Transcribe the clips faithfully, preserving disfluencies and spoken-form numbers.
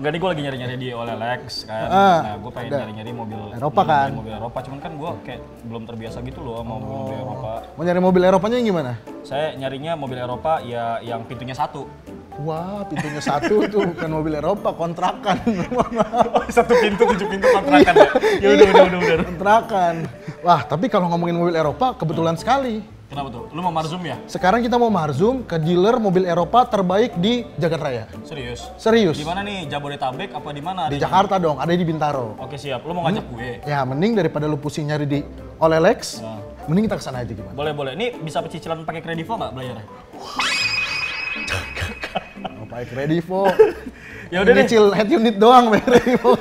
Enggak nih, gue lagi nyari-nyari di O L X kan. Ah, nah, gue pengen nyari-nyari mobil Eropa kan? Mobil Eropa, cuman kan gue kayak belum terbiasa gitu loh sama mobil, mobil Eropa. Mau nyari mobil Eropanya yang gimana? Saya nyarinya mobil Eropa ya yang pintunya satu. Wah, pintunya satu tuh bukan mobil Eropa, kontrakan. Satu pintu, tujuh pintu kontrakan ya? Ya udah, udah, udah, udah. Kontrakan. Wah, tapi kalau ngomongin mobil Eropa, kebetulan hmm. sekali. Kenapa tuh? Lu mau Marzum ya? Sekarang kita mau Marzum ke dealer mobil Eropa terbaik di Jagat Raya. Serius? Serius. Di mana nih? Jabodetabek apa di mana? Di Jakarta dong, ada di Bintaro. Oke, siap. Lu mau ngajak hmm. gue? Ya, mending daripada lu pusing nyari di O L X, nah. mending kita kesana aja gimana? Boleh, boleh. Ini bisa pecicilan pakai Kredivo nggak bayarnya? Mau pakai Kredivo. Ya udah deh. Nyicil head unit doang pakai Kredivo.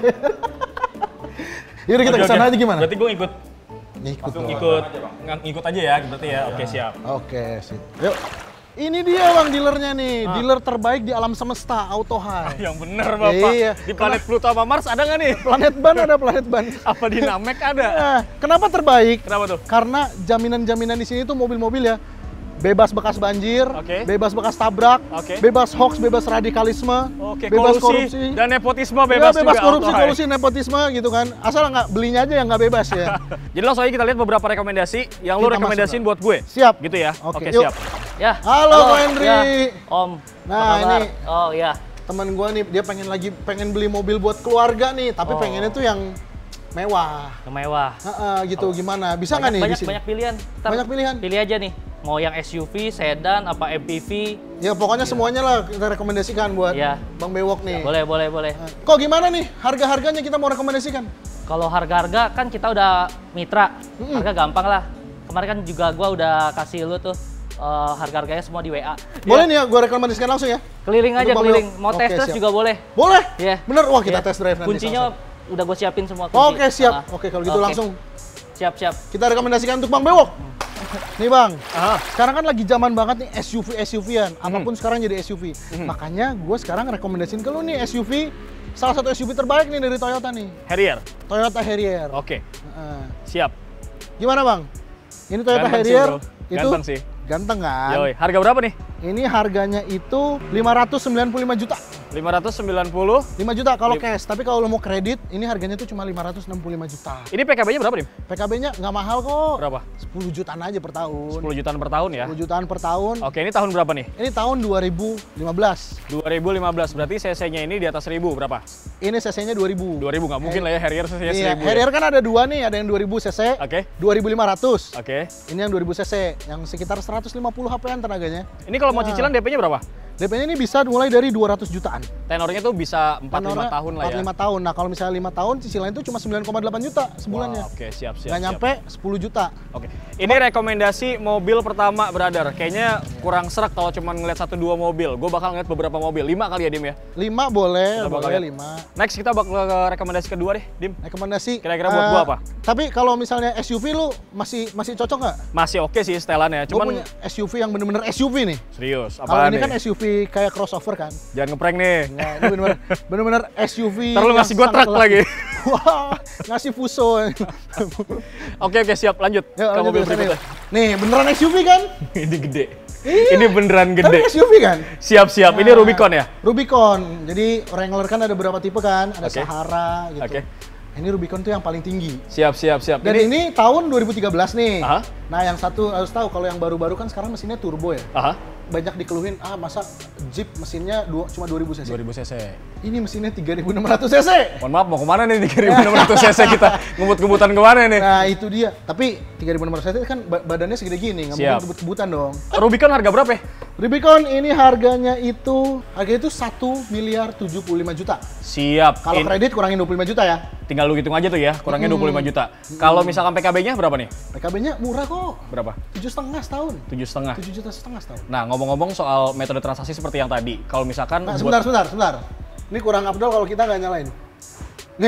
Yaudah kita okay, kesana okay. aja gimana? Berarti gue ikut. Ikut, ikut, ikut aja ya, berarti ya. Oke, siap. Oke, sip. Yuk. Ini dia bang dealernya nih, ah. dealer terbaik di alam semesta, Auto High. Ah, yang bener bapak. Iya. Di planet Pluto sama Mars ada nggak nih? Planet Ban ada, planet Ban. Apa di Namek ada? Nah, kenapa terbaik? Kenapa tuh? Karena jaminan-jaminan di sini tuh mobil-mobil ya bebas bekas banjir, okay. bebas bekas tabrak, okay. bebas hoax, bebas radikalisme, okay. bebas kolusi, korupsi, dan nepotisme bebas, ya, bebas juga korupsi, kolusi, nepotisme gitu kan. Asal nggak belinya aja yang nggak bebas ya. Jadi langsung aja kita lihat beberapa rekomendasi yang kita lu rekomendasiin buat gue. Siap. Gitu ya. Oke, okay, okay, siap. Ya. Halo, Halo Henry. Ya. Om. Nah ini. Oh ya. Teman gue nih dia pengen lagi pengen beli mobil buat keluarga nih, tapi oh. pengennya tuh yang mewah. Yang mewah. Heeh, gitu. Oh. Gimana? Bisa nggak nih banyak, di sini? Banyak pilihan. Ntar banyak pilihan. Pilih aja nih. Mau yang S U V, sedan, apa M P V? Ya pokoknya ya. semuanya lah kita rekomendasikan buat ya. Bang Bewok nih. Boleh, boleh, boleh. Kok gimana nih harga-harganya kita mau rekomendasikan? Kalau harga-harga kan kita udah mitra, mm-hmm. harga gampang lah. Kemarin kan juga gua udah kasih lu tuh uh, harga-harganya semua di W A. Boleh ya. nih ya gua rekomendasikan langsung ya? Keliling aja, keliling. Mau okay, tes tes juga boleh. Boleh? Iya. Yeah. Bener? Wah kita yeah. test drive nanti. Kuncinya langsung. Udah gue siapin semua kunci. Oke, okay, siap. Uh, Oke, okay, kalau gitu okay. langsung. Siap, siap. Kita rekomendasikan untuk Bang Bewok. Hmm. Nih Bang, Aha. sekarang kan lagi zaman banget nih S U V S U V-an. Hmm. Apapun sekarang jadi S U V. Hmm. Makanya gue sekarang rekomendasiin ke lu nih S U V. Salah satu S U V terbaik nih dari Toyota nih. Harrier? Toyota Harrier. Oke. Okay. Uh. Siap. Gimana Bang? Ini Toyota Ganteng Harrier. Sih, itu ganteng sih. Ganteng kan? Yoi. Harga berapa nih? Ini harganya itu lima ratus sembilan puluh lima juta. lima ratus sembilan puluh? lima juta kalau cash, tapi kalau lo mau kredit, ini harganya tuh cuma lima ratus enam puluh lima juta. Ini P K B-nya berapa nih? P K B-nya nggak mahal kok. Berapa? sepuluh jutaan aja per tahun. sepuluh jutaan per tahun ya? sepuluh jutaan per tahun. Oke, ini tahun berapa nih? Ini tahun dua ribu lima belas. dua ribu lima belas, berarti C C-nya ini di atas seribu, berapa? Ini C C-nya dua ribu. dua ribu, nggak mungkin lah ya Harrier C C-nya iya, seribu. Harrier ya? Kan ada dua nih, ada yang dua ribu C C, Oke. dua ribu lima ratus. Oke. Ini yang dua ribu C C, yang sekitar seratus lima puluh H P-an tenaganya. Ini kalau mau nah. cicilan D P-nya berapa? D P-nya ini bisa mulai dari dua ratus jutaan. Tenornya tuh bisa empat puluh lima tahun lah ya? empat puluh lima tahun. Nah kalau misalnya lima tahun, cicilannya itu cuma sembilan koma delapan juta sebulannya. Wow, oke, siap, siap. Nggak nyampe siap. sepuluh juta. Oke. Ini rekomendasi mobil pertama, brother. Kayaknya kurang serak kalau cuma ngeliat satu dua mobil. Gue bakal ngeliat beberapa mobil. lima kali ya, Dim ya? lima boleh, kita boleh lima. Next kita bakal ke rekomendasi kedua deh, Dim. Rekomendasi. Kira-kira buat uh, gua apa? Tapi kalau misalnya S U V lu masih masih cocok nggak? Masih oke sih setelannya. Cuman gua punya S U V yang bener-bener S U V nih. Serius? Kalau ini nih? kan S U V kayak crossover kan? Jangan ngeprank nih. Nggak, ini bener-bener, bener-bener S U V. Ntar lu ngasih gua truk lagi. Wah, ngasih Fuso. Oke oke siap, lanjut ya, ke mobil berikutnya. Nih beneran S U V kan? Ini gede. Iya. Ini beneran gede. Kan S U V kan? Siap siap. Nah, ini Rubicon ya? Rubicon. Jadi Wrangler kan ada beberapa tipe kan? Ada okay. Sahara gitu. Oke. Okay. Ini Rubicon tuh yang paling tinggi. Siap siap siap. Dan ini, ini tahun dua ribu tiga belas nih. Aha. Nah yang satu harus tahu kalau yang baru-baru kan sekarang mesinnya turbo ya. Aha. Banyak dikeluhin, ah masa Jeep mesinnya dua, cuma dua ribu cc. dua ribu cc. Ini mesinnya tiga ribu enam ratus cc. Mohon maaf, mau kemana nih tiga ribu enam ratus cc kita? Ngebut-ngebutan kemana nih? Nah itu dia. Tapi tiga ribu enam ratus cc kan badannya segede gini, nggak mungkin ngebut-ngebutan dong. Rubicon harga berapa ya? Rubicon ini harganya itu, harganya itu satu miliar tujuh puluh lima juta. Siap. Kalau kredit kurangin dua puluh lima juta ya. Tinggal lu hitung aja tuh ya, kurangnya hmm. dua puluh lima juta. Hmm. Kalau misalkan P K B-nya berapa nih? P K B-nya murah kok. Berapa? Tujuh setengah setahun. Tujuh setengah. Tujuh juta setengah setahun. Nah ngomong-ngomong soal metode transaksi seperti yang tadi, kalau misalkan nah, sebentar, sebentar, sebentar. Ini kurang Abdul kalau kita nggak nyalain. Nih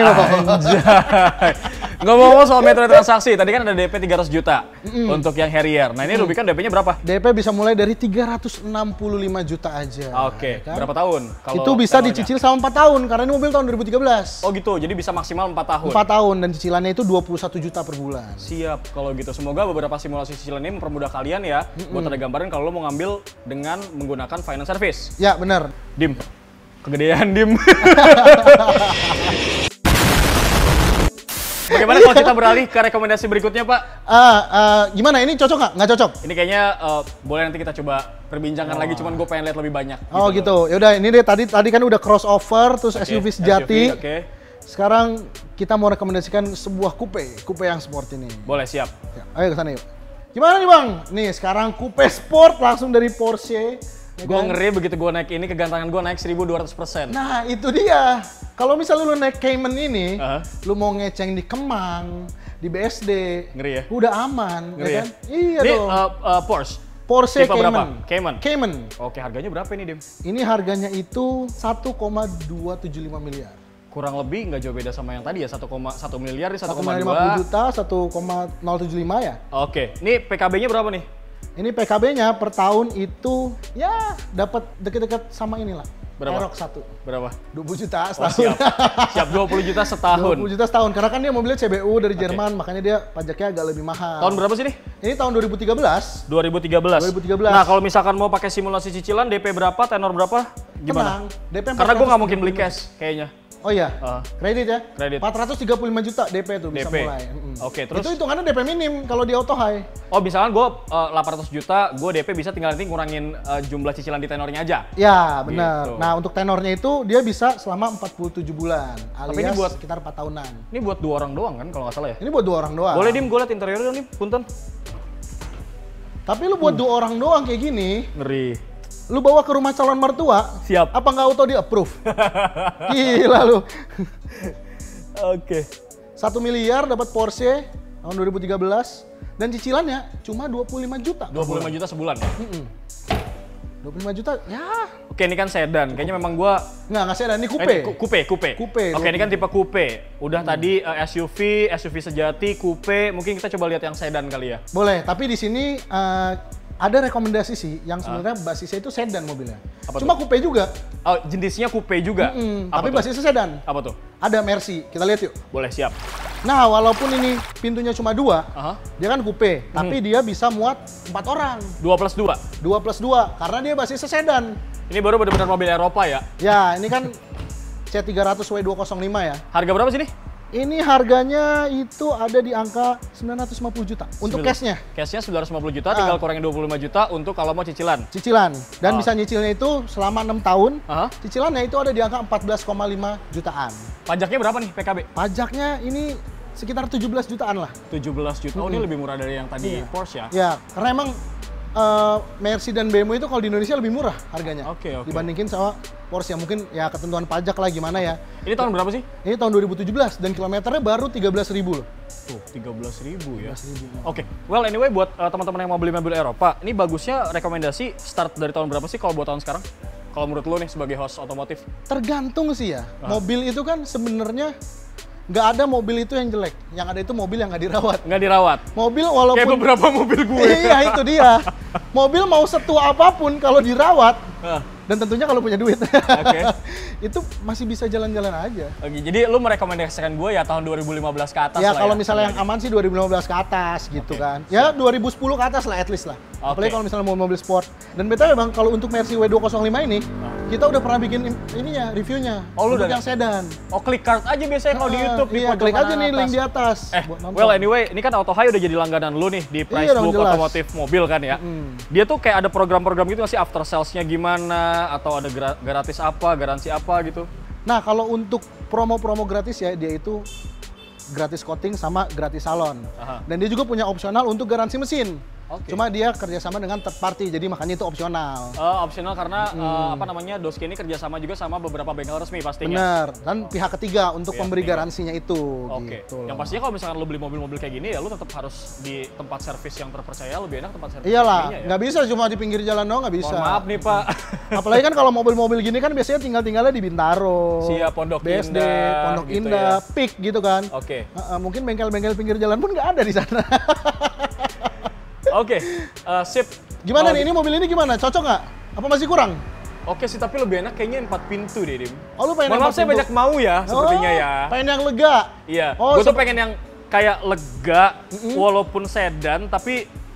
ngomong-ngomong soal metode transaksi, tadi kan ada D P tiga ratus juta mm. untuk yang Harrier. Nah ini mm. Rubicon D P-nya berapa? D P bisa mulai dari tiga ratus enam puluh lima juta aja. Oke, okay. Kan? Berapa tahun? Kalau itu bisa tenornya dicicil sama empat tahun, karena ini mobil tahun dua ribu tiga belas. Oh gitu, jadi bisa maksimal empat tahun? empat tahun, dan cicilannya itu dua puluh satu juta per bulan. Siap, kalau gitu. Semoga beberapa simulasi cicilan ini mempermudah kalian ya, mm -mm. buat ada gambaran kalau lo mau ngambil dengan menggunakan finance service. Ya, benar. Dim, Kegedean, Dim. Bagaimana kalau kita beralih ke rekomendasi berikutnya, Pak? Ah, ah, gimana ini cocok nggak? Nggak cocok? Ini kayaknya uh, boleh nanti kita coba perbincangkan lagi, cuman gue pengen lihat lebih banyak. Oh gitu. Ya udah, ini deh tadi tadi kan udah crossover, terus Oke, S U V sejati. S U V, Oke. Sekarang kita mau rekomendasikan sebuah coupe, coupe yang sport ini. Boleh, siap. Ya, ayo ke sana yuk. Gimana nih Bang? Nih sekarang coupe sport langsung dari Porsche. Ya Gue kan? ngeri begitu gue naik ini, kegantangan gue naik seribu dua ratus persen. Nah itu dia. Kalau misalnya lu naik Cayman ini, Uh-huh. lu mau ngeceng di Kemang, di B S D, Ngeri ya? udah aman, Ngeri ya ya? kan? Iya Ini dong. uh, uh, Porsche. Porsche tipe berapa? Cayman. Cayman. Cayman. Oke, harganya berapa ini, Dim? Ini harganya itu satu koma dua tujuh lima miliar. Kurang lebih nggak jauh beda sama yang tadi ya, satu koma satu miliar di satu satu koma koma lima puluh dua. juta, satu koma nol tujuh lima ya. Oke, ini P K B-nya berapa nih? Ini P K B-nya per tahun itu ya dapat deket-deket sama inilah. Berapa? Aerox satu. Berapa? dua puluh juta Oh, setahun. siap. Siap dua puluh juta setahun. dua puluh juta setahun. Karena kan dia mobilnya C B U dari Jerman, makanya dia pajaknya agak lebih mahal. Tahun berapa sih nih? Ini tahun dua ribu tiga belas. dua ribu tiga belas. dua ribu tiga belas. Nah, kalau misalkan mau pakai simulasi cicilan, D P berapa, tenor berapa? Gimana? Tenang, D P Karena gue nggak mungkin beli cash kayaknya. Oh iya, Ah. kredit ya? Kredit. empat ratus tiga puluh lima juta D P tuh bisa D P. mulai. Mm-mm. Oke, terus? Itu hitungannya D P minim kalau di auto high. Oh, misalkan gue uh, delapan ratus juta, gue D P bisa tinggal nanti ngurangin uh, jumlah cicilan di tenornya aja. Ya, benar. Gitu. Nah, untuk tenornya itu dia bisa selama empat puluh tujuh bulan, alias ini buat- sekitar empat tahunan. Ini buat dua orang doang kan, kalau nggak salah ya? Ini buat dua orang doang. Boleh, Dim, gue liat interiornya dong, Dim, punten. Tapi lu buat dua orang doang kayak gini, Ngeri. lu bawa ke rumah calon mertua, Siap. apa nggak auto di approve? Gila lu. Oke. Satu miliar dapat Porsche tahun dua ribu tiga belas dan cicilannya cuma dua puluh lima juta. dua puluh lima juta sebulan ya? Mm-mm. dua puluh lima juta, ya. Oke, ini kan sedan. Kayaknya memang gue Nggak, nggak sedan, ini Eh, coupe. ini ku- coupe, coupe. Coupe, Oke, ini kan tipe coupe. Udah Hmm. tadi uh, S U V, S U V sejati, coupe. Mungkin kita coba lihat yang sedan kali ya. Boleh, tapi di sini eh, ada rekomendasi sih yang sebenarnya basisnya itu sedan mobilnya. Apa Cuma coupe juga. Oh, jenisnya coupe juga. Mm, Apa tapi tuh? basisnya sedan. Apa tuh? Ada Mercy, kita lihat yuk. Boleh, siap. Nah, walaupun ini pintunya cuma dua, Aha. dia kan coupe, tapi dia bisa muat empat orang. dua plus dua. Dua plus dua, karena dia basisnya sedan. Ini baru benar-benar mobil Eropa ya. Ya, ini kan C tiga ratus W dua nol lima ya. Harga berapa sih nih? Ini harganya itu ada di angka sembilan ratus lima puluh juta untuk Sembilan- cashnya, Cashnya sembilan ratus lima puluh juta, Ah. tinggal kurangin dua puluh lima juta untuk kalau mau cicilan. cicilan. Dan Ah. bisa nyicilnya itu selama enam tahun. Aha. Cicilannya itu ada di angka empat belas koma lima jutaan. Pajaknya berapa nih P K B? Pajaknya ini sekitar tujuh belas jutaan lah. tujuh belas juta. Oh, ini lebih murah dari yang tadi Iya. Porsche ya? Ya, karena emang eh, Mercy dan B M W itu kalau di Indonesia lebih murah harganya. Oke, oke. Dibandingin sama Porsche, mungkin ya ketentuan pajak lah gimana ya. Ini tahun berapa sih? Ini tahun dua ribu tujuh belas dan kilometernya baru tiga belas ribu loh. Tuh, tiga belas ribu ya. tiga belas ribu. Oke, well anyway buat uh, teman-teman yang mau beli mobil Eropa, ini bagusnya rekomendasi start dari tahun berapa sih kalau buat tahun sekarang? Kalau menurut lo nih sebagai host otomotif? Tergantung sih ya. Ah. Mobil itu kan sebenarnya nggak ada mobil itu yang jelek. Yang ada itu mobil yang nggak dirawat. Nggak dirawat? Mobil Kayak walaupun beberapa mobil gue. iya itu dia. Mobil mau setua apapun kalau dirawat Ah, dan tentunya kalau punya duit. Oke. itu masih bisa jalan-jalan aja. Oke, jadi lu merekomendasikan gue ya tahun dua ribu lima belas ke atas Ya lah kalau ya? misalnya yang aman sih dua ribu lima belas ke atas gitu Oke, kan. Ya dua ribu sepuluh ke atas lah at least lah. Oke. Apalagi kalau misalnya mau mobil sport. Dan btw Bang, kalau untuk Mercy W dua nol lima ini kita udah pernah bikin im- ininya, reviewnya. Oh, lu untuk udah yang sedan. Oh, klik card aja biasanya kalau di Ah, YouTube di iya, pojok klik aja kanan nih atas. link di atas. Eh, buat nonton. well anyway, ini kan Auto High udah jadi langganan lu nih di Price Iya dong, Book jelas. otomotif mobil kan ya. Mm. Dia tuh kayak ada program-program gitu nggak sih, after sales-nya gimana, atau ada gra- gratis apa, garansi apa gitu? Nah, kalau untuk promo-promo gratis ya, dia itu gratis coating sama gratis salon. Aha. Dan dia juga punya opsional untuk garansi mesin. Oke. Cuma dia kerjasama dengan third party, jadi makanya itu opsional. Eh, optional karena eh, apa namanya, Doski ini kerjasama juga sama beberapa bengkel resmi pastinya. Bener. Dan pihak ketiga untuk Pihak pemberi ketiga. garansinya itu. Oke. Gitu Yang loh. pastinya kalau misalkan lo beli mobil-mobil kayak gini ya lo tetap harus di tempat servis yang terpercaya, lebih enak tempat servis. Iyalah, resminya ya. nggak bisa cuma di pinggir jalan doang, nggak bisa. Mohon maaf nih Pak. Apalagi kan kalau mobil-mobil gini kan biasanya tinggal-tinggalnya di Bintaro, Siap, Pondok B S D, Indah, Pondok gitu Indah, P I K gitu kan. Oke. Uh, uh, mungkin bengkel-bengkel pinggir jalan pun nggak ada di sana. Oke, eh, sip. Gimana Kalau nih, ini mobil ini gimana? Cocok nggak? Apa masih kurang? Oke sih, tapi lebih enak kayaknya empat pintu deh, Dim. Oh, lu pengen Mohon yang maaf, saya empat banyak mau ya, sepertinya Oh, ya. Pengen yang lega. Iya, Oh, gue tuh sep- pengen yang kayak lega, walaupun sedan, tapi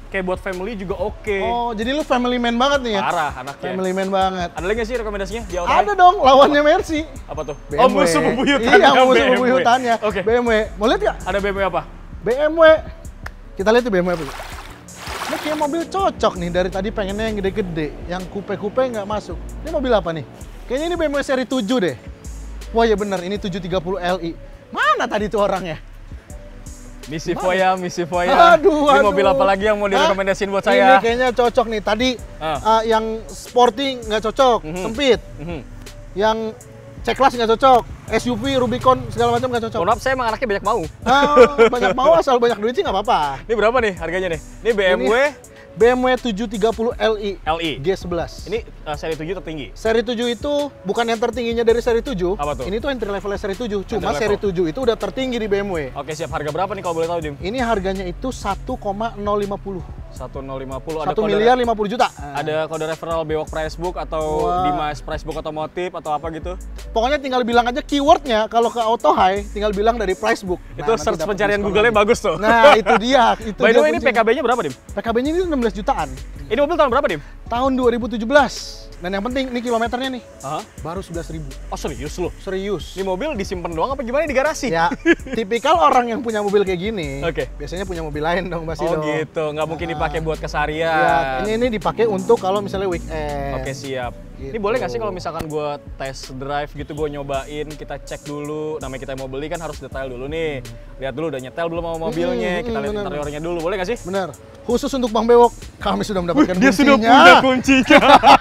kayak buat family juga oke. Oh, jadi lu family man banget nih ya? Parah anaknya. Family man banget. Ada lagi nggak sih rekomendasinya di auto Ada dong, lawannya Mercy. Apa tuh? B M W. Oh, musuh bebuyutannya. Iya, musuh B M W. bebuyutannya. Oke. B M W. Mau lihat nggak? Ada B M W apa? B M W. Kita lihat tuh B M W apa. Ini kayak mobil cocok nih, dari tadi pengennya yang gede-gede, yang coupe-coupe nggak masuk. Ini mobil apa nih? Kayaknya ini B M W seri tujuh deh. Wah ya bener, ini tujuh tiga puluh L I. Mana tadi tuh orangnya? Misi Foya, Misi Foya. Aduh, Ini aduh. mobil apa lagi yang mau direkomendasiin buat Ini saya? kayaknya cocok nih. Tadi Ah. uh, yang sporty nggak cocok, Mhm. sempit. Mhm. Yang C-Class nggak cocok, S U V, Rubicon, segala macam nggak cocok. Mohon maaf, saya emang anaknya banyak mau. Ah, banyak mau asal banyak duit sih nggak apa-apa. Ini berapa nih harganya nih? Ini B M W B M W tujuh tiga puluh L I L I. G sebelas. Ini uh, seri tujuh tertinggi. Seri tujuh itu bukan yang tertingginya dari seri tujuh. Apa tuh? Ini tuh entry levelnya seri tujuh. Cuma Entry seri level. tujuh itu udah tertinggi di B M W. Oke, siap. Harga berapa nih kalau boleh tahu, Dim? Ini harganya itu satu koma nol lima nol. satu nol lima nol. Ada satu kode- miliar lima puluh juta. Ada kode referral Bewok Pricebook atau Wah. Dimas Pricebook Otomotif atau apa gitu? Pokoknya tinggal bilang aja keywordnya. Kalau ke Auto High, tinggal bilang dari Pricebook. Itu search pencarian Google-nya bagus tuh. Nah, itu dia. Itu By the dia way, ini P K kuncinya. B-nya berapa, Dim? P K B-nya ini enam belas jutaan. Ini mobil tahun berapa, Dim? Tahun dua ribu tujuh belas. Dan yang penting, ini kilometernya nih. Aha. Baru sebelas ribu. Oh, serius lu? Serius. Ini mobil disimpan doang apa gimana di garasi? Ya, tipikal orang yang punya mobil kayak gini, Oke. biasanya punya mobil lain dong, pasti Oh dong. gitu, nggak mungkin dipakai buat Ya, keseharian. ini ini dipakai untuk kalau misalnya weekend. Oke, siap. Ini Gitu. boleh nggak sih kalau misalkan gue test drive gitu, gue nyobain, kita cek dulu. Namanya kita mau beli kan harus detail dulu nih. Lihat dulu, udah nyetel dulu sama mobilnya, Hmm, kita hmm, lihat bener. interiornya dulu. Boleh nggak sih? Bener. Khusus untuk Bang Bewok, kami sudah mendapatkan Dia sudah kuncinya. punya kuncinya.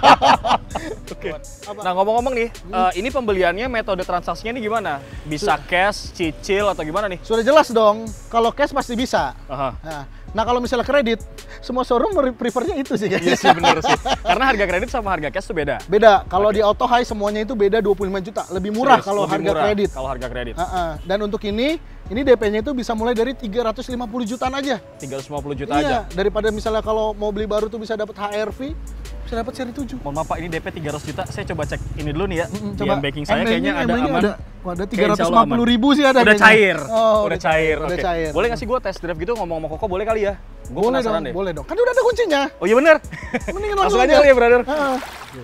Oke. Apa? Nah, ngomong-ngomong nih, eh, ini pembeliannya metode transaksinya nih gimana? Bisa cash, cicil atau gimana nih? Sudah jelas dong. Kalau cash pasti bisa. Aha. Nah, nah kalau misalnya kredit, semua showroom prefernya itu sih Iya kayaknya. sih, bener sih. Karena harga kredit sama harga cash tuh beda. Beda. Kalau di Auto High semuanya itu beda dua puluh lima juta. Lebih murah Serius, kalau lebih harga murah kredit. Kalau harga kredit. Heeh. Dan untuk ini, ini D P-nya itu bisa mulai dari tiga ratus lima puluh jutaan aja. tiga ratus lima puluh juta aja. Iya, daripada misalnya kalau mau beli baru tuh bisa dapat H R V, bisa dapat seri tujuh. Mohon maaf Pak, ini D P tiga ratus juta. Saya coba cek ini dulu nih ya. Mm, Di M-Banking saya M-nya kayaknya ini- ada M-nya aman. ada, wah, ada Kayak tiga ratus insya lima Allah puluh aman. ribu sih ada. Udah kayaknya. cair. Oh, udah cair. Udah Oke. cair. Boleh nggak sih gue test drive gitu ngomong sama Koko, boleh kali ya? Gue Boleh penasaran dong, deh. boleh dong. Kan udah ada kuncinya. Oh iya bener. Mendingan Langsung langsung aja aja. kali ya, brother. Heeh.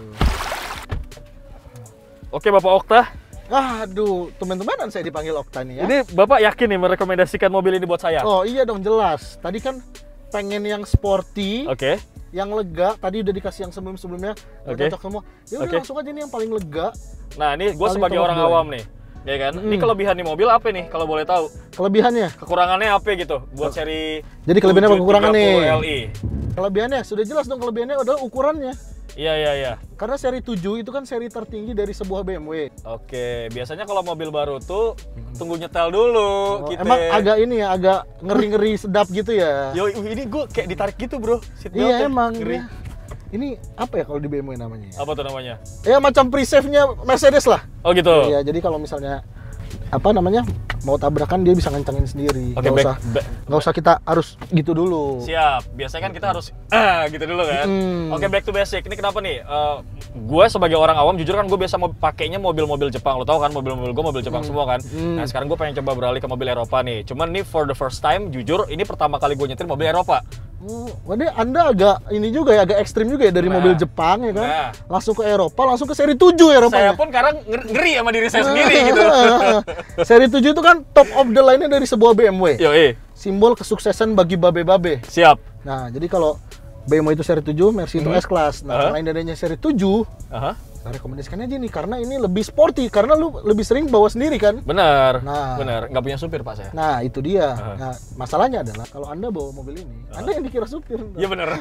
Oke Bapak Okta, Aduh, teman-temanan saya dipanggil Okta nih ya. ini Bapak yakin nih merekomendasikan mobil ini buat saya? Oh iya dong, jelas. Tadi kan pengen yang sporty, Oke. yang lega. Tadi udah dikasih yang sebelum-sebelumnya, udah Oke. cocok semua. Ya udah Oke. langsung aja nih yang paling lega. Nah ini gue Paling sebagai top orang boy. awam nih, ya kan? Ini Mm. kelebihan di mobil apa nih kalau boleh tahu? Kelebihannya. Kekurangannya apa gitu buat seri Jadi kelebihannya apa kekurangan nih? tujuh tiga puluh L I? Kelebihannya sudah jelas dong, kelebihannya adalah ukurannya. Iya iya iya. Karena seri tujuh itu kan seri tertinggi dari sebuah B M W. Oke, biasanya kalau mobil baru tuh tunggu nyetel dulu Oh, kita. emang agak ini ya, agak ngeri-ngeri sedap gitu ya. Yo, ini gue kayak ditarik gitu bro. Seat Iya beltnya. emang. Ngeri. Ya. Ini apa ya kalau di B M W namanya? ya? Apa tuh namanya? Ya macam pre-save-nya Mercedes lah. Oh gitu. Iya, jadi kalau misalnya apa namanya mau tabrakan dia bisa ngencengin sendiri. Oke, nggak back, usah back. nggak usah kita harus gitu dulu. Siap. Biasanya kan kita harus ah gitu dulu kan. Hmm. Oke, back to basic. Ini kenapa nih? gue sebagai orang awam jujur kan gue biasa mau pakainya mobil-mobil Jepang. Lo tau kan mobil-mobil gue mobil Jepang semua kan. Hmm. Nah sekarang gue pengen coba beralih ke mobil Eropa nih. Cuman nih for the first time jujur ini pertama kali gue nyetir mobil Eropa. Hmm, waduh, Anda agak ini juga ya, agak ekstrim juga ya dari Nah. mobil Jepang ya kan. Nah. Langsung ke Eropa, langsung ke seri tujuh Eropa. Saya pun kadang nger- ngeri sama diri saya sendiri gitu. Seri tujuh itu kan top of the line-nya dari sebuah B M W. Yo, eh. Simbol kesuksesan bagi babe-babe. Siap. Nah, jadi kalau B M W itu seri tujuh, Mercy itu Mhm. S-Class. Nah, Aha. selain adanya seri tujuh, Aha. nah rekomendasikan aja nih karena ini lebih sporty karena lu lebih sering bawa sendiri kan. Bener, Nah. bener. Nggak punya supir pak saya. Nah, itu dia. Aha. Nah, masalahnya adalah kalau Anda bawa mobil ini, Anda yang dikira supir. Iya bener.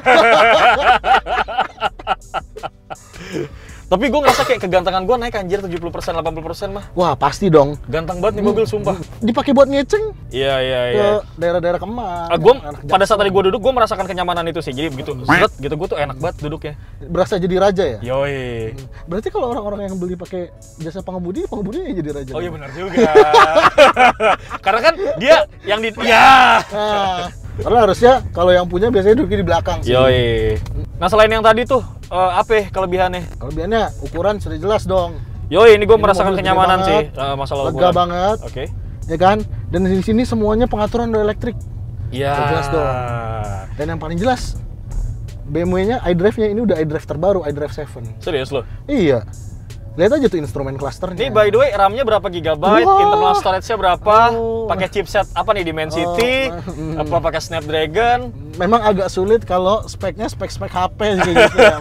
Tapi gue ngerasa kayak kegantengan gue naik anjir tujuh puluh persen, delapan puluh persen mah. Wah, pasti dong. Ganteng banget nih mobil sumpah. Dipakai buat ngeceng Iya, iya, ke iya. daerah-daerah Kemang. Ah, gua, anak pada saat Jaksel. tadi gue duduk, gue merasakan kenyamanan itu sih. Jadi begitu, seret gitu, gue tuh enak banget duduknya. berasa jadi raja ya. Yoi. Berarti kalau orang-orang yang beli pakai jasa pengemudi, pengemudinya jadi raja. Oh iya dong. benar juga. Karena kan dia yang di... Ya. Nah, karena harusnya kalau yang punya biasanya duduknya di belakang sih. Yoi. Nah selain yang tadi tuh, eh, apa ya kelebihannya? Kelebihannya ukuran sudah jelas dong. Yoi, ini gue Ini merasakan mobil gede kenyamanan sih banget, eh, masalah Lega ukuran. banget, Oke. ya kan? Dan di sini semuanya pengaturan udah elektrik. Iya. Udah jelas dong. Dan yang paling jelas, B M W-nya iDrive-nya ini udah iDrive terbaru, iDrive tujuh. Serius lo? Iya. Lihat aja tuh instrumen clusternya. Ini by the way RAM-nya berapa gigabyte, Wow. internal storage-nya berapa, Oh. pakai chipset apa nih Dimensity, Oh. apa pakai Snapdragon? Memang agak sulit kalau speknya spek-spek H P kayak gitu ya.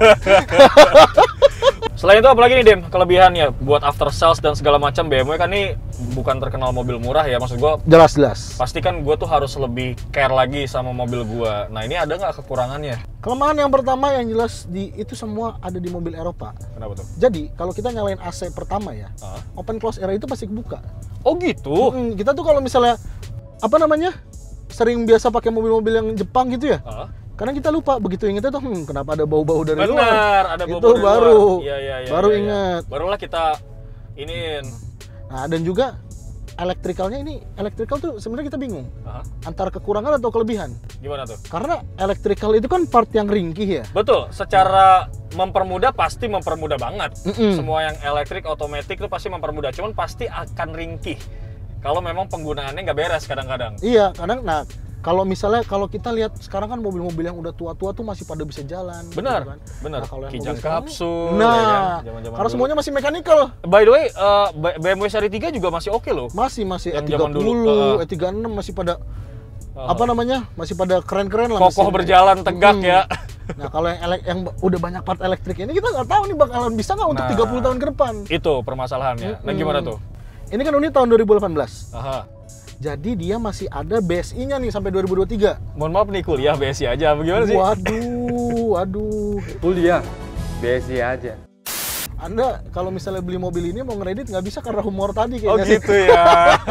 Selain itu apalagi nih Dim, kelebihannya buat after sales dan segala macam. B M W kan ini bukan terkenal mobil murah ya, maksud gua Jelas-jelas. pasti kan gua tuh harus lebih care lagi sama mobil gua. Nah ini ada nggak kekurangannya? Kelemahan yang pertama yang jelas di itu semua ada di mobil Eropa. Kenapa tuh? Jadi kalau kita nyalain A C pertama ya, Hah? open close era itu pasti kebuka. Oh gitu? Mm, kita tuh kalau misalnya apa namanya sering biasa pakai mobil-mobil yang Jepang gitu ya. Hah? Karena kita lupa begitu ingetnya tuh, hmm, kenapa ada bau-bau dari luar? Benar, ada Itu bau-bau dari baru, luar. Iya, iya, iya, baru iya, iya. ingat. Barulah kita iniin. Nah dan juga elektrikalnya ini, elektrikal tuh sebenarnya kita bingung Hah? antara kekurangan atau kelebihan. Gimana tuh? Karena elektrikal itu kan part yang ringkih ya. Betul, secara mempermudah pasti mempermudah banget. Mm-mm. Semua yang elektrik, otomatis itu pasti mempermudah. Cuman pasti akan ringkih kalau memang penggunaannya nggak beres kadang-kadang. Iya, kadang nah kalau misalnya kalau kita lihat sekarang kan mobil-mobil yang udah tua-tua tuh masih pada bisa jalan. Benar, gitu kan. benar. Nah, kalau yang Kijang mobil sekarang- kapsul, Nah, ya kan? Zaman-zaman karena dulu. semuanya masih mechanical. By the way, eh, B M W seri tiga juga masih oke loh. Masih masih Yang E tiga zaman dulu, puluh, uh. E tiga enam masih pada Uh, apa namanya? Masih pada keren-keren lah. Kokoh mesinnya. berjalan tegak Hmm. ya. Nah, kalau yang elek yang udah banyak part elektrik ini kita nggak tahu nih bakalan bisa nggak untuk Nah. tiga puluh tahun ke depan. Itu permasalahannya. Nah Mm-mm. gimana tuh? Ini kan unit tahun dua ribu delapan belas. Aha. Jadi dia masih ada B S I-nya nih sampai dua ribu dua puluh tiga. Mohon maaf nih kuliah B S I aja, bagaimana sih? Waduh, waduh. Kuliah, B S I aja. Anda kalau misalnya beli mobil ini mau ngeredit nggak bisa karena humor tadi Oh kayaknya. sih. gitu ya.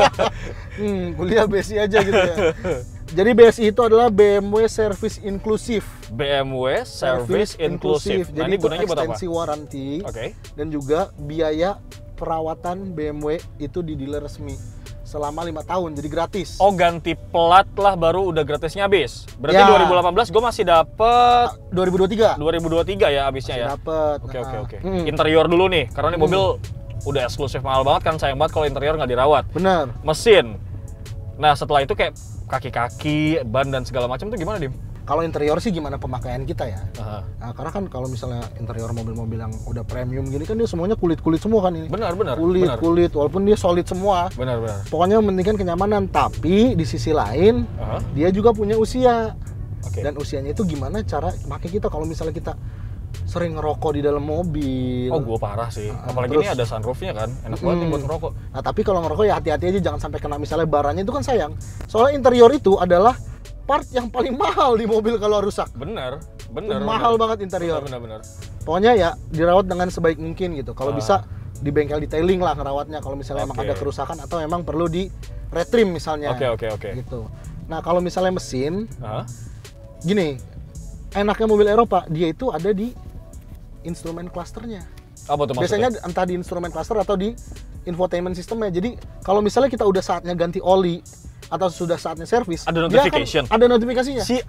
Hmm, kuliah B S I aja gitu ya. Jadi B S I itu adalah B M W Service Inclusive. B M W Service Inclusive. Nah Jadi ini itu gunanya buat apa? ekstensi waranti Oke. dan juga biaya perawatan B M W itu di dealer resmi selama lima tahun, jadi gratis. Oh ganti plat lah baru udah gratisnya habis. Berarti Ya. dua ribu delapan belas gue masih dapet dua ribu dua puluh tiga. dua ribu dua puluh tiga ya habisnya Masih ya. dapet. Oke Nah, oke oke. hmm, Interior dulu nih, karena ini mobil udah eksklusif mahal banget kan, sayang banget kalau interior nggak dirawat. bener. Mesin. Nah setelah itu kayak kaki-kaki, ban dan segala macam tuh gimana Dim? Kalau interior sih gimana pemakaian kita ya. Aha. Nah, karena kan kalau misalnya interior mobil-mobil yang udah premium gini kan dia semuanya kulit-kulit semua kan ini. Benar benar. Kulit, benar. kulit, walaupun dia solid semua. Benar benar. Pokoknya mementingkan kenyamanan, tapi di sisi lain Aha. dia juga punya usia. Oke. Dan usianya itu gimana cara pakai kita kalau misalnya kita sering ngerokok di dalam mobil. Oh gue parah sih. Ah, Apalagi terus- ini ada sunroofnya kan, enak banget nih Hmm. buat ngerokok. Nah, tapi kalau ngerokok ya hati-hati aja jangan sampai kena misalnya baranya itu kan sayang. Soalnya interior itu adalah part yang paling mahal di mobil kalau rusak. Bener, bener. Mahal bener. banget interior. Bener, bener, bener. Pokoknya ya dirawat dengan sebaik mungkin gitu. Kalau Ah. bisa di bengkel detailing lah ngerawatnya kalau misalnya emang Oke. ada kerusakan atau emang perlu di retrim misalnya. Oke, oke, oke. Gitu. Nah, kalau misalnya mesin Hah? gini, enaknya mobil Eropa dia itu ada di instrumen clusternya. Apa tuh maksudnya? Biasanya entah di instrumen cluster atau di infotainment sistemnya. Jadi kalau misalnya kita udah saatnya ganti oli atau sudah saatnya servis, Ada dia akan- notification? ada notifikasinya. Si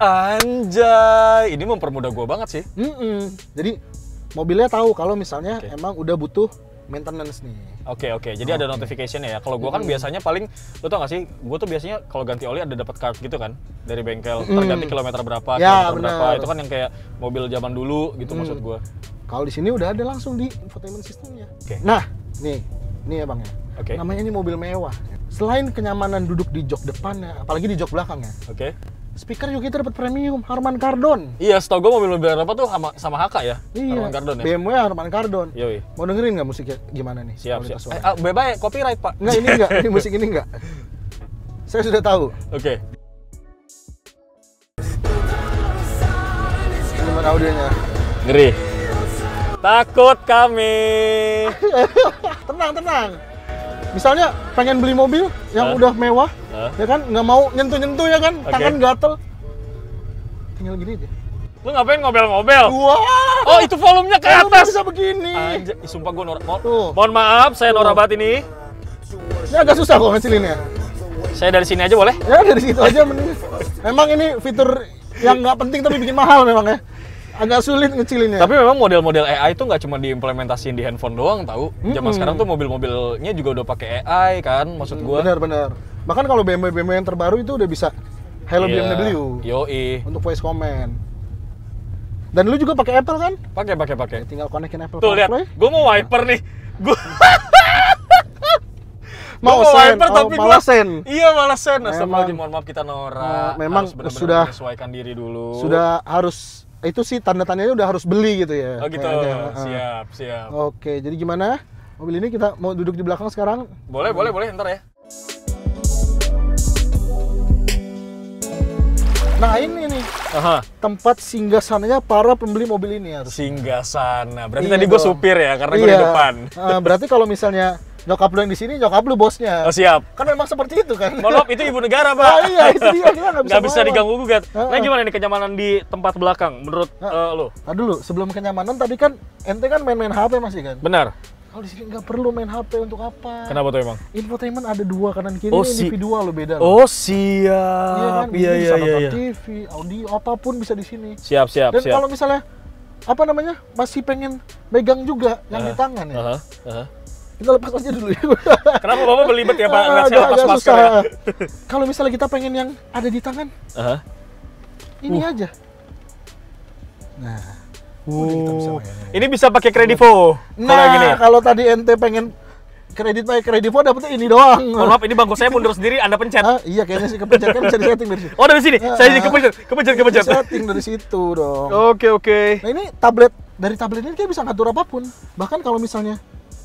anjay, ini mempermudah gue banget sih. Mm-mm. Jadi mobilnya tahu kalau misalnya Oke. emang udah butuh maintenance nih. Oke oke, jadi ada Oke. notification ya. Kalau gue kan Mm. biasanya paling, lo tau gak sih? Gue tuh biasanya kalau ganti oli ada dapat card gitu kan dari bengkel. Mm. Terganti kilometer berapa, Ya, kilometer berapa. benar. Itu kan yang kayak mobil zaman dulu gitu Mm. maksud gue. Kalau di sini udah ada langsung di infotainment sistemnya. Oke. Nah, nih, nih ya bang ya. Oke. Namanya ini mobil mewah. Selain kenyamanan duduk di jok depannya, apalagi di jok belakangnya, Oke. speaker juga kita dapat premium Harman Kardon. Iya, setahu gue mobil-mobil Eropa tuh sama, sama H K ya. Iya. Harman Kardon ya. B M W Harman Kardon. Yoi. Mau dengerin nggak musiknya gimana nih? Siap siap. kualitas Eh, suara? ah, bye-bye, copyright pak. Enggak, ini enggak, ini musik ini enggak. Saya sudah tahu. Oke. Gimana audionya? Ngeri. Takut kami. Tenang, tenang. Misalnya pengen beli mobil yang Hah? udah mewah, Hah? ya kan, nggak mau nyentuh-nyentuh ya kan, Oke. tangan gatel. Tinggal gini aja. Lu ngapain ngobel-ngobel? Wah, Oh, itu volumenya ke kenapa atas. bisa begini? Anjir, ih, sumpah gue norak. Mo- Tuh. Mohon maaf, saya Tuh. norak banget ini. Ini agak susah kok ngecilinnya. Saya dari sini aja boleh? Ya dari situ aja mending. Memang ini fitur yang nggak penting tapi bikin mahal memang ya. Agak sulit ngecilinnya. Tapi memang model-model A I itu nggak cuma diimplementasiin di handphone doang, tahu. Zaman Mm-mm. sekarang tuh mobil-mobilnya juga udah pakai A I kan, maksud gue. Bener-bener. Bahkan kalau B M W B M W yang terbaru itu udah bisa Hello Iya. B M W. Yoi. Untuk voice command. Dan lu juga pakai Apple kan? Pakai pakai pakai. Tinggal konekin Apple Tuh lihat, CarPlay. gue mau wiper nih. Gue Mau Gua send, wiper oh, tapi gua- malah send. Iya malah sen. Memang. Astagfirullahaladzim, mohon maaf kita norak. Nah, memang Harus benar-benar sudah- menyesuaikan diri dulu. Sudah harus itu sih tanda-tandanya udah harus beli gitu ya. Oh gitu. kayaknya. Ah. Siap, siap. Oke, jadi gimana? Mobil ini kita mau duduk di belakang sekarang. Boleh, boleh, boleh ntar ya. Nah, ini nih Aha. tempat singgasananya para pembeli mobil ini harus. Singgah sana. Berarti Iya tadi gue dong. supir ya, karena gue di depan. Ah, berarti kalau misalnya nyokap lu yang di sini, nyokap lu bosnya. Oh siap. Kan memang seperti itu kan. Mohon maaf, itu ibu negara, Pak. Ah, iya, itu dia, kita nggak bisa Nggak bisa melawan. diganggu gugat. Nah, Ah, ah. gimana nih kenyamanan di tempat belakang menurut Ah. eh, lo? Nah dulu, sebelum kenyamanan tadi kan ente kan main-main H P masih kan? Benar. Kalau di sini nggak perlu main H P untuk apa? Kenapa tuh emang? Infotainment ada dua kanan kiri, Oh, ini si- individual lo beda. Oh Iya siap. kan? Iya Ini iya bisa iya. nonton iya. T V, audio, apapun bisa di sini. Siap siap Dan siap. kalau misalnya apa namanya masih pengen megang juga yang di tangan ya, Aha, aha. kita lepas aja dulu ya. Kenapa bapak belibet ya Pak? Ah, Nggak saya agak- lepas agak masker ya. susah. Kalau misalnya kita pengen yang ada di tangan, Aha. ini Uh. aja. Nah, udah kita bisa main. Ini bisa pakai kredivo. Kalau yang gini. Nah, kalau tadi ente pengen kredit pakai kredivo dapetnya ini doang. Mohon maaf, ini bangku saya mundur sendiri, Anda pencet. Ah, iya kayaknya sih kepencet kan bisa disetting dari situ. Oh dari sini, Ah, saya sini kepencet, kepencet, kepencet. Setting dari situ dong. Oke oke. Nah ini tablet, dari tablet ini kayak bisa ngatur apapun. Bahkan kalau misalnya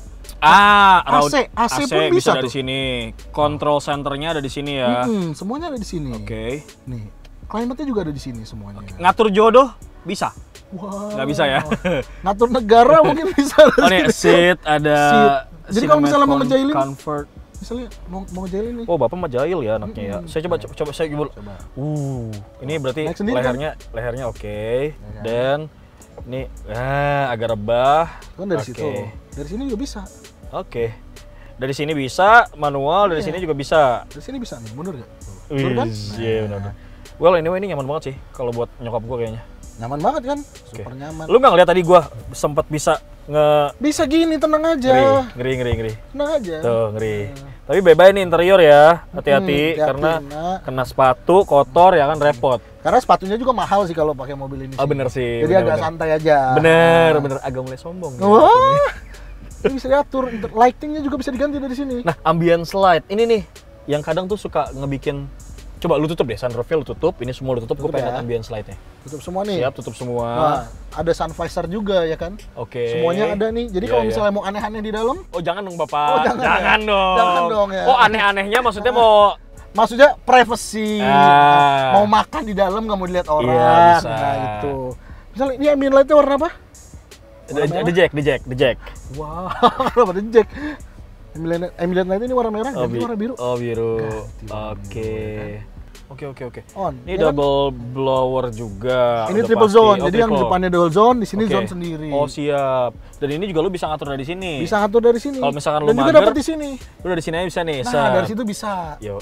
Ah, A C, round- A C pun bisa dari tuh. sini. Control centernya ada di sini ya. mm-mm, semuanya ada di sini. Oke. Nih, climate-nya juga ada di sini semuanya. Ngatur jodoh bisa? Wah. Nggak bisa ya? Ngatur negara mungkin bisa. Oh nih seat ada. Seat. Jadi kalau misalnya mau Cinematic ngejailin- Comfort. Misalnya mau mau ngejailin nih. Oh bapak mah jahil ya anaknya ya. Mm-mm. Saya coba coba, coba saya coba. Coba. Uh, ini berarti Naik sendiri, lehernya lehernya oke. kan? Dan ini ah, agak rebah. Kan dari Oke. situ. Dari sini juga bisa. Oke. Dari sini bisa manual, dari Iya. sini juga bisa. Dari sini bisa nih, mundur gak? Mundur kan? Wih, Iya benar. Well anyway ini nyaman banget sih kalau buat nyokap gua kayaknya. Nyaman banget kan? Oke. Super nyaman. Lu nggak ngeliat tadi gua sempat bisa nge Bisa gini, tenang ngeri, aja. ngeri, ngeri, ngeri. Tenang aja. Tuh ngeri. Tapi bye-bye nih interior ya, hati-hati hati-hati, karena nak. kena sepatu kotor ya kan repot. Karena sepatunya juga mahal sih kalau pakai mobil ini. Oh sih. bener sih. Jadi bener, agak bener. santai aja. Bener, bener agak mulai sombong. ya. Wah. Ini bisa diatur, lightingnya juga bisa diganti dari sini. Nah, ambience light ini nih yang kadang tuh suka ngebikin. Coba lu tutup deh, sunroofnya lu tutup, ini semua lu tutup, gue Tutup pengen ya. lihat ambience lightnya. Tutup semua nih. Siap, tutup semua. Nah, ada sun visor juga ya kan? Oke. Semuanya ada nih. Jadi Iya, kalau iya. misalnya mau aneh-aneh di dalam, Oh jangan dong bapak. Oh, jangan ya. dong. Jangan dong ya. Oh aneh-anehnya maksudnya mau. maksudnya privacy. Ah. Mau makan di dalam nggak mau dilihat orang. Iya, bisa. Nah, itu. Misalnya ini ambient lightnya warna apa? The, the jack, the jack, the jack. Wah, kenapa ada jack? Ambient ambient light ini warna merah, Oh, ganti bi- warna biru. Oh biru. Ganti warna Oke. Oke oke oke. On. Ini ya kan? double blower juga. Ini udah triple pasti. zone. Oh, Jadi yang triple. depannya dual zone, di sini Oke. zone sendiri. Oh siap. Dan ini juga lu bisa ngatur dari sini. Bisa ngatur dari sini. Kalau misalkan lu Dan juga mager, dapat di sini. Lu dari sini aja bisa nih. Nah, set. dari situ bisa. Yo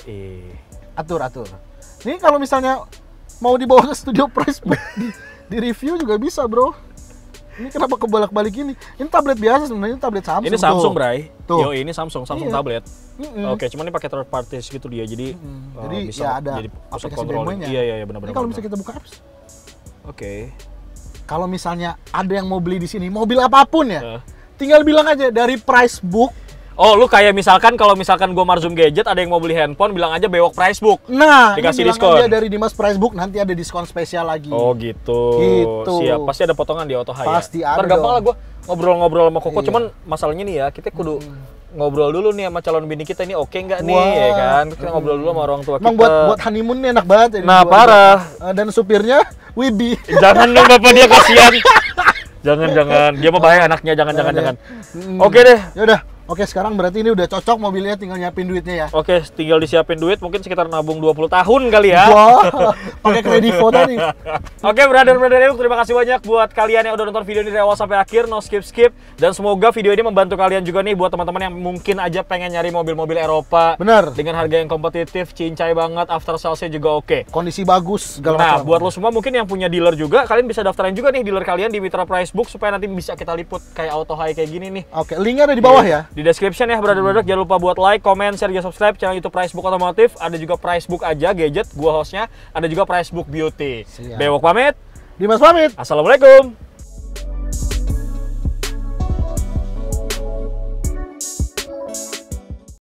Atur, atur. Ini kalau misalnya mau dibawa ke studio price book di, di review juga bisa, Bro. Ini kenapa kebolak-balik ini? Ini tablet biasa sebenarnya, ini tablet Samsung. Ini Samsung, tuh. Bray. Tuh. Yo ini Samsung, Samsung Iya. tablet. Mm-mm. Oke, cuman ini pakai third parties gitu dia. Jadi Mm. uh, Jadi bisa ya ada jadi pusat aplikasi kontrol. demonya. Iya iya iya benar-benar. Ini kalau misalnya kita buka apps, Oke. kalau misalnya ada yang mau beli di sini, mobil apapun ya, Eh. tinggal bilang aja dari price book. Oh, lu kayak misalkan kalau misalkan gua Marzum Gadget ada yang mau beli handphone, bilang aja bewok price book. Nah, Dikasih ini bilang diskon. aja dari Dimas Price Book, nanti ada diskon spesial lagi. Oh gitu. Gitu. Siap. Pasti ada potongan di Auto Hire. Pasti ada Ntar gampang dong. lah gua ngobrol-ngobrol sama Koko. Iya. Cuman masalahnya nih ya, kita kudu ngobrol dulu nih sama calon bini kita ini oke nggak nih, Wah. ya kan? Kita ngobrol dulu sama orang tua Emang kita. buat buat honeymoon nih enak banget ya. Nah, parah. Eh, Dan supirnya Wibi. Jangan dong bapak dia kasihan. Jangan jangan. Dia mah bahaya anaknya. Jangan jangan jangan. Hmm. Oke deh. Ya udah. Oke, sekarang berarti ini udah cocok mobilnya, tinggal nyiapin duitnya ya. Oke, tinggal disiapin duit mungkin sekitar nabung dua puluh tahun kali ya. Wah, pakai kredivo tadi. Oke, brother-brother Euk, terima kasih banyak buat kalian yang udah nonton video ini dari awal sampai akhir, no skip-skip. Dan semoga video ini membantu kalian juga nih buat teman-teman yang mungkin aja pengen nyari mobil-mobil Eropa. Bener. Dengan harga yang kompetitif, cincai banget, after sales-nya juga oke. Kondisi bagus segala Nah, macam. buat lo semua mungkin yang punya dealer juga, kalian bisa daftarin juga nih dealer kalian di Mitra Price Book supaya nanti bisa kita liput kayak Auto High kayak gini nih. Oke, linknya ada di bawah ya. di description ya brother-brother. Jangan lupa buat like, comment, share, dan subscribe channel YouTube Pricebook Otomotif. Ada juga Pricebook aja gadget, gua hostnya. Ada juga Pricebook Beauty. Siap. Bewok pamit. Dimas pamit. Assalamualaikum.